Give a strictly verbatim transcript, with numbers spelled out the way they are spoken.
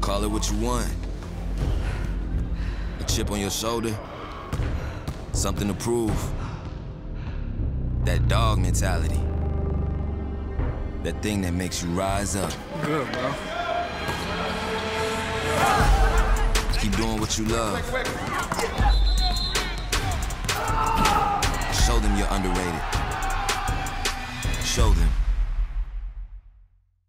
Call it what you want. A chip on your shoulder, something to prove. That dog mentality. That thing that makes you rise up. Good, bro. Keep doing what you love. Show them you're underrated. Show them